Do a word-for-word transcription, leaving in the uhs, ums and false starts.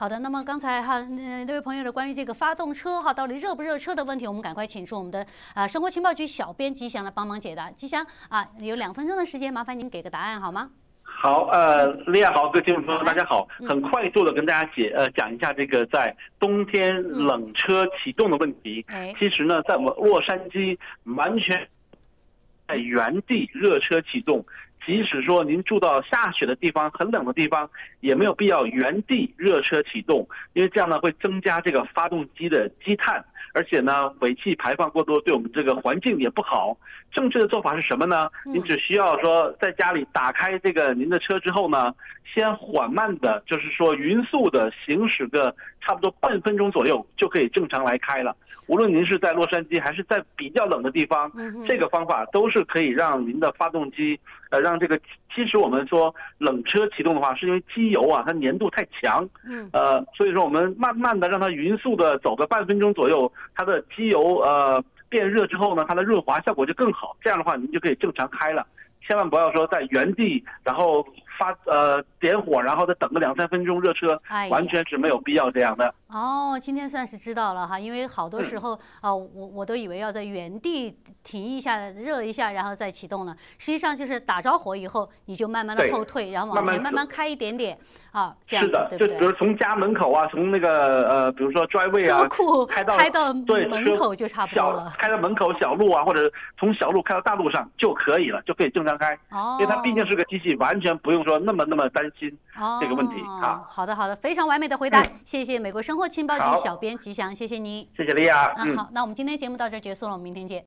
好的，那么刚才哈，呃，这位朋友的关于这个发动车哈，到底热不热车的问题，我们赶快请出我们的啊生活情报局小编吉祥来帮忙解答。吉祥啊，有两分钟的时间，麻烦您给个答案好吗？ 好，呃，利亚好，各位听众朋友，大家好，很快速的跟大家解呃讲一下这个在冬天冷车启动的问题。 嗯、 其实呢，在我们洛杉矶完全在原地热车启动。即使说您住到下雪的地方、很冷的地方，也没有必要原地热车启动，因为这样呢会增加这个发动机的积碳，而且呢尾气排放过多，对我们这个环境也不好。正确的做法是什么呢？您只需要说在家里打开这个您的车之后呢，先缓慢的，就是说匀速的行驶个差不多半分钟左右，就可以正常来开了。无论您是在洛杉矶还是在比较冷的地方，这个方法都是可以让您的发动机，呃，让这个其实我们说冷车启动的话，是因为机油啊它粘度太强，呃，所以说我们慢慢的让它匀速的走个半分钟左右，它的机油呃变热之后呢，它的润滑效果就更好。这样的话，您就可以正常开了。千万不要说在原地，然后发呃点火，然后再等个两三分钟热车， 哎、 完全是没有必要这样的。 哦，今天算是知道了哈，因为好多时候啊、嗯呃，我我都以为要在原地停一下、热一下，然后再启动呢。实际上就是打着火以后，你就慢慢的后退，然后往前慢慢开一点点啊，这样子，对不对？ 就比如从家门口啊，从那个呃，比如说 driveway 啊， 车库开到开到对门口就差不多了。 开到门口小路啊，或者从小路开到大路上就可以了，就可以正常开。 哦， 因为它毕竟是个机器，完全不用说那么那么担心这个问题啊。 好的，好的，非常完美的回答， 嗯、 谢谢美国生活情报局小编吉祥，谢谢你， 谢谢利亚。 嗯，好，那我们今天节目到这儿结束了，我们明天见。